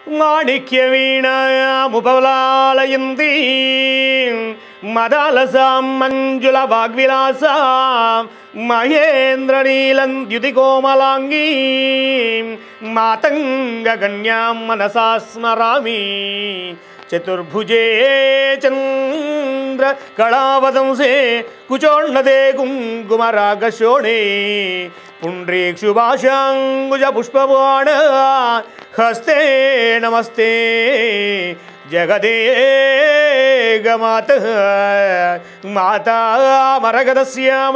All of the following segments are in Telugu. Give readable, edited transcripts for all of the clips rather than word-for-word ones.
మాణిక్యవీణాముపలాలయంతి మదాలసాం మంజుల వాగ్విలాసా మహేంద్రనీలం ద్యుతికోమలాంగీ మాతంగగణ్యాం మనసా స్మరామి చతుర్భుజే చంద్ర కళావదంసే కుచోన్నతే కుంకుమరాగశోణే పుండ్రీక్షుభాషాంగుజ పుష్పబాణ హస్తే నమస్తే జగదేగమాత మాతా మరగదశ్యామ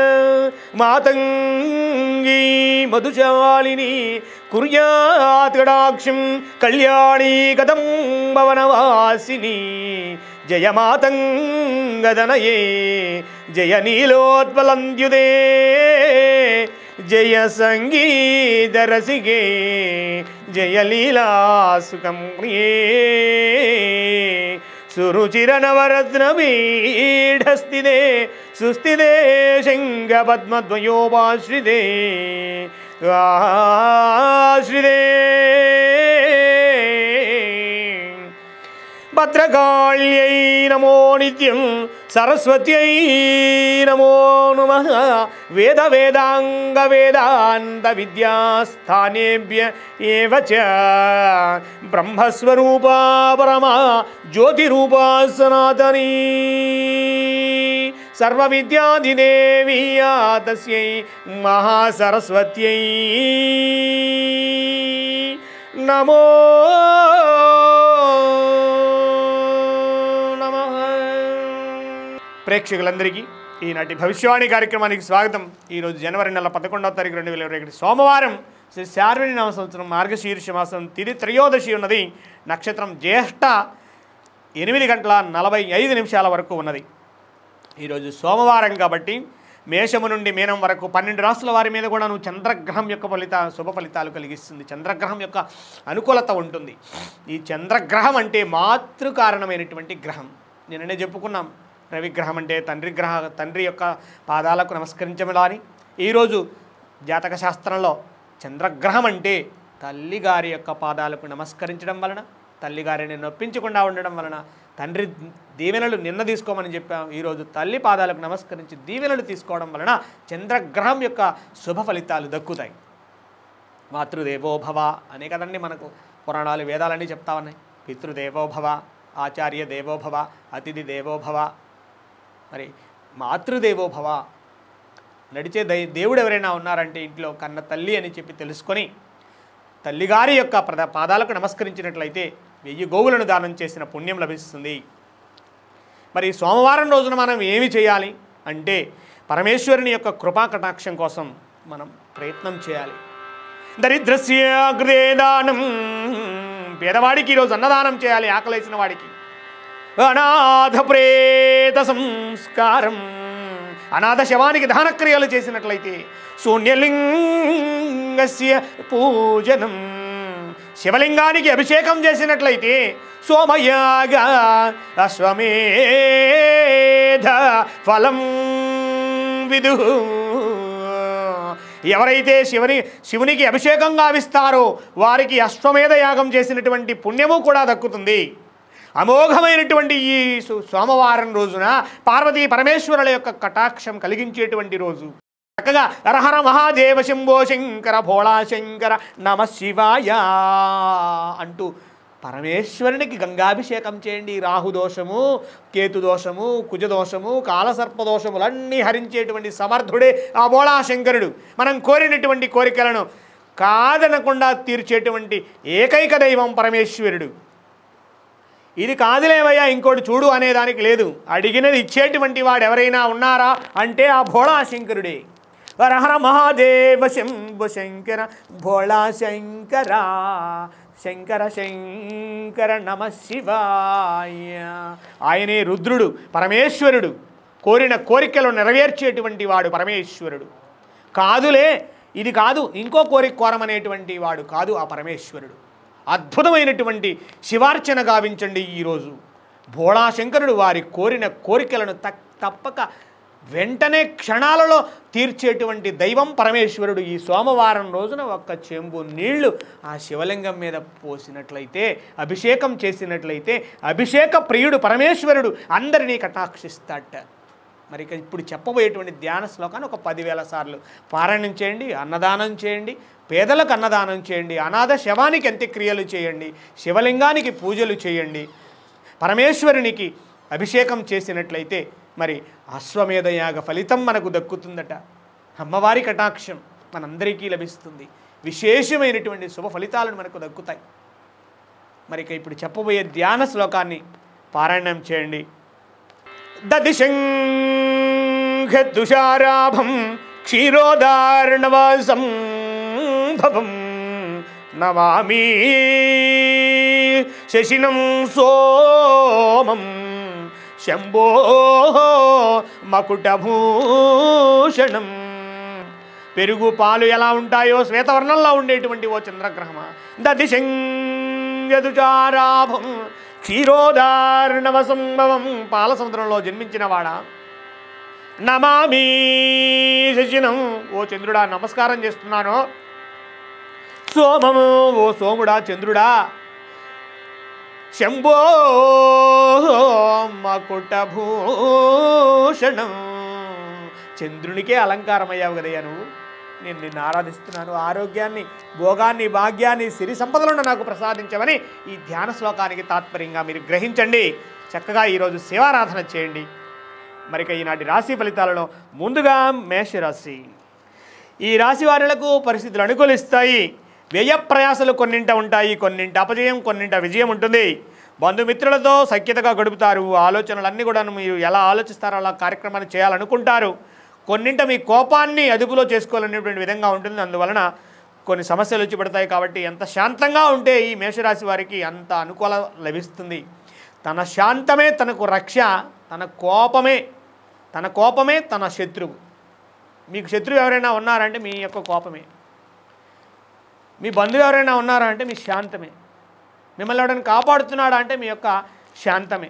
మాతంగీ మధుశాలిని కుర్యాత్ కటాక్షం కళ్యాణీ కదంబవనవాసిని జయ మాతంగదనయే జయ నీలోత్పలంద్యుదే జయ సంగీతరసిగే జయ లీలాసుకం ప్రియే సురుచిరనవరత్నపీఠస్థితే సుస్థితే శంఖపద్మద్వయోపాశ్రితే ఆశ్రితే భద్రకాళ్యై నమో నిత్యం సరస్వత్యై నమో నమః వేద వేదాంగ వేదాంత విద్యాస్థానేభ్య ఏవ చ బ్రహ్మస్వరూపా పరమా జ్యోతిరూపా సనాతనీ సర్వవిద్యాధిదేవీ తస్యై మహాసరస్వత్యై నమో ప్రేక్షకులందరికీ ఈనాటి భవిష్యవాణి కార్యక్రమానికి స్వాగతం. ఈరోజు జనవరి నెల 11వ తారీఖు 2021 సోమవారం, శ్రీ శార్వరి నామ సంవత్సరం మార్గశీర్ష మాసం తిథి త్రయోదశి ఉన్నది. నక్షత్రం జ్యేష్ఠ 8:45 వరకు ఉన్నది. ఈరోజు సోమవారం కాబట్టి మేషము నుండి మీనం వరకు 12 రాశుల వారి మీద కూడా చంద్రగ్రహం యొక్క శుభ ఫలితాలు కలిగిస్తుంది. చంద్రగ్రహం యొక్క అనుకూలత ఉంటుంది. ఈ చంద్రగ్రహం అంటే మాతృకారణమైనటువంటి గ్రహం. నిన్ననే చెప్పుకున్నాం, రవిగ్రహం అంటే తండ్రి యొక్క పాదాలకు నమస్కరించమని. ఈరోజు జాతక శాస్త్రంలో చంద్రగ్రహం అంటే తల్లిగారి యొక్క పాదాలకు నమస్కరించడం వలన, తల్లిగారిని నొప్పించకుండా ఉండడం వలన, తండ్రి దీవెనలు నిన్న తీసుకోమని చెప్పాం. ఈరోజు తల్లి పాదాలకు నమస్కరించి దీవెనలు తీసుకోవడం వలన చంద్రగ్రహం యొక్క శుభ ఫలితాలు దక్కుతాయి. మాతృదేవోభవ అనే కదండి మనకు పురాణాలు వేదాలన్నీ చెప్తా ఉన్నాయి. పితృదేవోభవ, ఆచార్య దేవోభవ, అతిథి దేవోభవ. మరి మాతృదేవోభవ, నడిచే దేవుడు ఎవరైనా ఉన్నారంటే ఇంట్లో కన్న తల్లి అని చెప్పి తెలుసుకొని తల్లిగారి యొక్క పాదాలకు నమస్కరించినట్లయితే 1000 గోవులను దానం చేసిన పుణ్యం లభిస్తుంది. మరి సోమవారం రోజున మనం ఏమి చేయాలి అంటే పరమేశ్వరుని యొక్క కృపా కటాక్షం కోసం మనం ప్రయత్నం చేయాలి. దరిద్రస్య గృహే దానం, పేదవాడికి ఈరోజు అన్నదానం చేయాలి. ఆకలేసిన వాడికి అనాథ ప్రేత సంస్కారం, అనాథ శవానికి దహనక్రియలు చేసినట్లయితే శూన్యలింగస్య పూజనం, శివలింగానికి అభిషేకం చేసినట్లయితే సోమయాగ అశ్వమేధ ఫలం విదు. ఎవరైతే శివునికి అభిషేకం గావిస్తారో వారికి అశ్వమేధ యాగం చేసినటువంటి పుణ్యము కూడా దక్కుతుంది. అమోఘమైనటువంటి ఈ సోమవారం రోజున పార్వతీ పరమేశ్వరుల యొక్క కటాక్షం కలిగించేటువంటి రోజు. చక్కగా హరహర మహాదేవ శంభో శంకర భోళా శంకర నమ శివాయ అంటూ పరమేశ్వరునికి గంగాభిషేకం చేయండి. రాహుదోషము, కేతుదోషము, కుజదోషము, కాలసర్పదోషములన్నీ హరించేటువంటి సమర్థుడే ఆ భోళా శంకరుడు. మనం కోరినటువంటి కోరికలను కాదనకుండా తీర్చేటువంటి ఏకైక దైవం పరమేశ్వరుడు. ఇది కాదులేవయ్యా ఇంకోటి చూడు అనేదానికి లేదు. అడిగినది ఇచ్చేటువంటి వాడు ఎవరైనా ఉన్నారా అంటే ఆ భోళా శంకరుడే. హరహర మహాదేవ శంభో శంకర భోళా శంకర శంకర శంకర నమ శివాయ. ఆయనే రుద్రుడు, పరమేశ్వరుడు. కోరిన కోరికలు నెరవేర్చేటువంటి వాడు పరమేశ్వరుడు. కాదులే ఇది కాదు ఇంకో కోరిక కోరమనేటువంటి వాడు కాదు ఆ పరమేశ్వరుడు. అద్భుతమైనటువంటి శివార్చన గావించండి ఈరోజు. భోళా శంకరుడు వారి కోరిన కోరికలను తప్పక వెంటనే క్షణాలలో తీర్చేటువంటి దైవం పరమేశ్వరుడు. ఈ సోమవారం రోజున ఒక్క చెంబు నీళ్లు ఆ శివలింగం మీద పోసినట్లయితే, అభిషేకం చేసినట్లయితే అభిషేక ప్రియుడు పరమేశ్వరుడు అందరినీ కటాక్షిస్తాడట. మరి ఇప్పుడు చెప్పబోయేటువంటి ధ్యాన శ్లోకాన్ని ఒక 10,000 సార్లు పారాయణం చేయండి. అన్నదానం చేయండి, పేదలకు అన్నదానం చేయండి, అనాథ శవానికి అంత్యక్రియలు చేయండి, శివలింగానికి పూజలు చేయండి. పరమేశ్వరునికి అభిషేకం చేసినట్లయితే మరి అశ్వమేధయాగ ఫలితం మనకు దక్కుతుందట. అమ్మవారి కటాక్షం మనందరికీ లభిస్తుంది. విశేషమైనటువంటి శుభ ఫలితాలను మనకు దక్కుతాయి. మరి ఇప్పుడు చెప్పబోయే ధ్యాన శ్లోకాన్ని పారాయణం చేయండి. దదిశంఖతుషారాభం క్షీరోదార్ణవాసం భవం నమామి శశినం సోమం శంభో మకుటభూషణం. పెరుగు పాలు ఎలా ఉంటాయో శ్వేతవర్ణంలో ఉండేటువంటి ఓ చంద్రగ్రహమా, దదిశంఖతుషారాభం క్షీరోదార్ణవ సంభవం, పాల సముద్రంలో జన్మించిన వాడా, నమామి శశినం, ఓ చంద్రుడా నమస్కారం చేస్తున్నాను, సోమము, ఓ సోముడా చంద్రుడా, శంభో మకుటభూషణం, చంద్రునికే అలంకారమయ్యావు కదయ్యా నువ్వు, నేను నిన్ను ఆరాధిస్తున్నాను. ఆరోగ్యాన్ని, భోగాన్ని, భాగ్యాన్ని, సిరి సంపదలను నాకు ప్రసాదించమని ఈ ధ్యాన శ్లోకానికి తాత్పర్యంగా మీరు గ్రహించండి. చక్కగా ఈరోజు శివారాధన చేయండి. మరిక ఈనాటి రాశి ఫలితాలలో ముందుగా మేషరాశి. ఈ రాశి వారులకు పరిస్థితులు అనుకూలిస్తాయి. వ్యయ ప్రయాసలు కొన్నింట ఉంటాయి, కొన్నింట అపజయం, కొన్నింట విజయం ఉంటుంది. బంధుమిత్రులతో సఖ్యతగా గడుపుతారు. ఆలోచనలన్నీ కూడా మీరు ఎలా ఆలోచిస్తారో అలా కార్యక్రమాన్ని చేయాలనుకుంటారు. కొన్నింట మీ కోపాన్ని అదుపులో చేసుకోవాలనేటువంటి విధంగా ఉంటుంది. అందువలన కొన్ని సమస్యలు వచ్చి పడతాయి. కాబట్టి ఎంత శాంతంగా ఉంటే ఈ మేషరాశి వారికి అంత అనుకూలం లభిస్తుంది. తన శాంతమే తనకు రక్ష, తన కోపమే తన శత్రువు. మీకు శత్రువు ఎవరైనా ఉన్నారంటే మీ యొక్క కోపమే. మీ బంధువు ఎవరైనా ఉన్నారా అంటే మీ శాంతమే. మిమ్మల్ని ఎవరైనా కాపాడుతున్నాడా అంటే మీ యొక్క శాంతమే.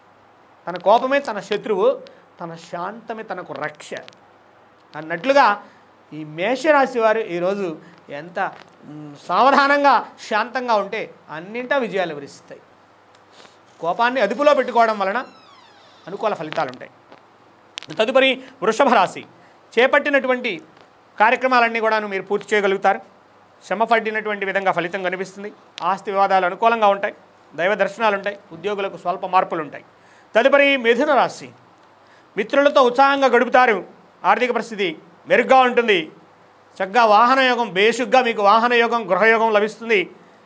తన కోపమే తన శత్రువు, తన శాంతమే తనకు రక్ష అన్నట్లుగా ఈ మేషరాశి వారు ఈరోజు ఎంత సావధానంగా శాంతంగా ఉంటే అన్నింటా విజయాలు వరిస్తాయి. కోపాన్ని అదుపులో పెట్టుకోవడం వలన అనుకూల ఫలితాలు ఉంటాయి. తదుపరి వృషభ రాశి. చేపట్టినటువంటి కార్యక్రమాలన్నీ కూడా మీరు పూర్తి చేయగలుగుతారు. శ్రమ పడినటువంటి విధంగా ఫలితం కనిపిస్తుంది. ఆస్తి వివాదాలు అనుకూలంగా ఉంటాయి. దైవ దర్శనాలు ఉంటాయి. ఉద్యోగులకు స్వల్ప మార్పులు ఉంటాయి. తదుపరి మిథున రాశి. మిత్రులతో ఉత్సాహంగా గడుపుతారు. ఆర్థిక పరిస్థితి మెరుగ్గా ఉంటుంది. చక్కగా వాహన యోగం, బేషుగ్గా మీకు వాహన యోగం, గృహయోగం లభిస్తుంది.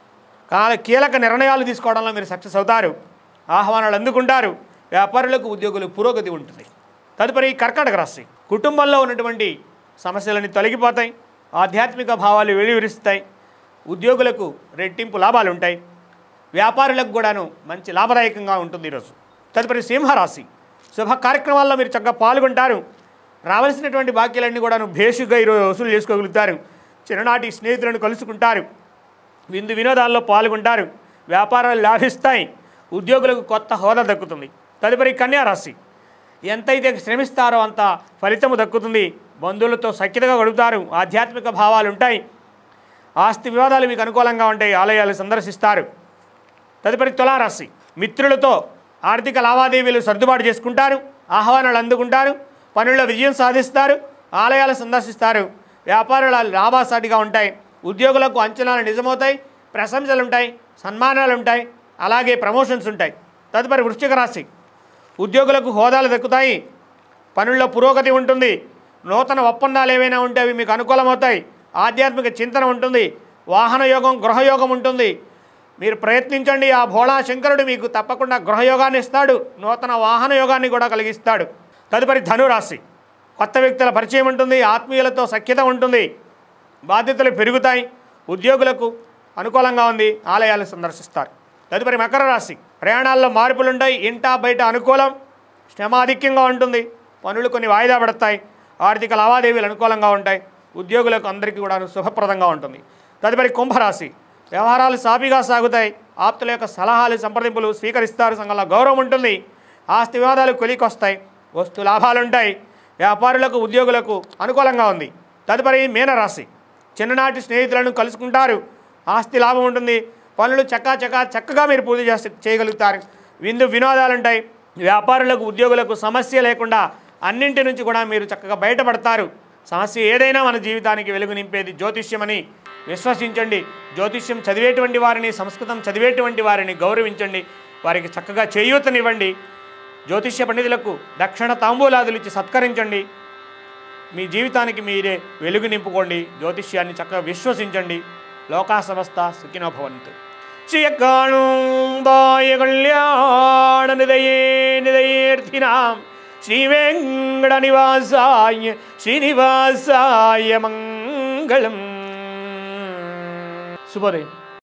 కీలక నిర్ణయాలు తీసుకోవడంలో మీరు సక్సెస్ అవుతారు. ఆహ్వానాలు అందుకుంటారు. వ్యాపారులకు, ఉద్యోగులు పురోగతి ఉంటుంది. తదుపరి కర్కాటక రాశి. కుటుంబంలో ఉన్నటువంటి సమస్యలన్నీ తొలగిపోతాయి. ఆధ్యాత్మిక భావాలు వెలువరిస్తాయి. ఉద్యోగులకు రెట్టింపు లాభాలు ఉంటాయి. వ్యాపారులకు కూడాను మంచి లాభదాయకంగా ఉంటుంది ఈరోజు. తదుపరి సింహరాశి. శుభ కార్యక్రమాల్లో మీరు చక్కగా పాల్గొంటారు. రావాల్సినటువంటి బాక్యాలన్నీ కూడాను భేషుగా ఈరోజు వసూలు చేసుకోగలుగుతారు. చిన్ననాటి స్నేహితులను కలుసుకుంటారు. విందు వినోదాల్లో పాల్గొంటారు. వ్యాపారాలు లాభిస్తాయి. ఉద్యోగులకు కొత్త హోదా దక్కుతుంది. తదుపరి కన్యారాశి. ఎంతైతే శ్రమిస్తారో అంత ఫలితము దక్కుతుంది. బంధువులతో సఖ్యతగా గడుపుతారు. ఆధ్యాత్మిక భావాలు ఉంటాయి. ఆస్తి వివాదాలు మీకు అనుకూలంగా ఉంటాయి. ఆలయాలు సందర్శిస్తారు. తదుపరి తులారాశి. మిత్రులతో ఆర్థిక లావాదేవీలు సర్దుబాటు చేసుకుంటారు. ఆహ్వానాలు అందుకుంటారు. పనుల్లో విజయం సాధిస్తారు. ఆలయాలు సందర్శిస్తారు. వ్యాపారాలు లాభసాటిగా ఉంటాయి. ఉద్యోగులకు అంచనాలు నిజమవుతాయి. ప్రశంసలు ఉంటాయి. సన్మానాలు ఉంటాయి. అలాగే ప్రమోషన్స్ ఉంటాయి. తదుపరి వృశ్చిక రాశి. ఉద్యోగులకు హోదాలు దక్కుతాయి. పనుల్లో పురోగతి ఉంటుంది. నూతన ఒప్పందాలు ఏవైనా ఉంటే అవి మీకు అనుకూలమవుతాయి. ఆధ్యాత్మిక చింతన ఉంటుంది. వాహన యోగం, గృహయోగం ఉంటుంది. మీరు ప్రయత్నించండి. ఆ భోళా శంకరుడు మీకు తప్పకుండా గృహయోగాన్ని ఇస్తాడు. నూతన వాహన యోగాన్ని కూడా కలిగిస్తాడు. తదుపరి ధనురాశి. కొత్త వ్యక్తుల పరిచయం ఉంటుంది. ఆత్మీయులతో సఖ్యత ఉంటుంది. బాధ్యతలు పెరుగుతాయి. ఉద్యోగులకు అనుకూలంగా ఉంది. ఆలయాలు సందర్శిస్తారు. తదుపరి మకర రాశి. ప్రయాణాల్లో మార్పులుంటాయి. ఇంటా బయట అనుకూలం. శ్రమాధిక్యంగా ఉంటుంది. పనులు కొన్ని వాయిదా పడతాయి. ఆర్థిక లావాదేవీలు అనుకూలంగా ఉంటాయి. ఉద్యోగులకు అందరికీ కూడా శుభప్రదంగా ఉంటుంది. తదుపరి కుంభరాశి. వ్యవహారాలు సాఫీగా సాగుతాయి. ఆప్తుల యొక్క సలహాలు, సంప్రదింపులు స్వీకరిస్తారు. సంఘంలో గౌరవం ఉంటుంది. ఆస్తి వివాదాలు కొలికొస్తాయి. వస్తు లాభాలుంటాయి. వ్యాపారులకు ఉద్యోగులకు అనుకూలంగా ఉంది. తదుపరి మీనరాశి. చిన్ననాటి స్నేహితులను కలుసుకుంటారు. ఆస్తి లాభం ఉంటుంది. పనులు చక్కగా మీరు పూర్తి చేయగలుగుతారు. విందు వినోదాలు ఉంటాయి. వ్యాపారులకు ఉద్యోగులకు సమస్య లేకుండా అన్నింటి నుంచి కూడా మీరు చక్కగా బయటపడతారు. సమస్య ఏదైనా మన జీవితానికి వెలుగు నింపేది జ్యోతిష్యం అని విశ్వసించండి. జ్యోతిష్యం చదివేటువంటి వారిని, సంస్కృతం చదివేటువంటి వారిని గౌరవించండి. వారికి చక్కగా చేయూతనివ్వండి. జ్యోతిష్య పండితులకు దక్షిణ తాంబూలాదులు ఇచ్చి సత్కరించండి. మీ జీవితానికి మీరే వెలుగు నింపుకోండి. జ్యోతిష్యాన్ని చక్కగా విశ్వసించండి. లోకా సమస్త సుఖినో భవంతు. శ్రీయకాణుంబాయ కళ్యాణ నిదయేర్థినాం శ్రీ వెంకట నివాసాయ శ్రీనివాసాయ మంగళం. శుభోదయం.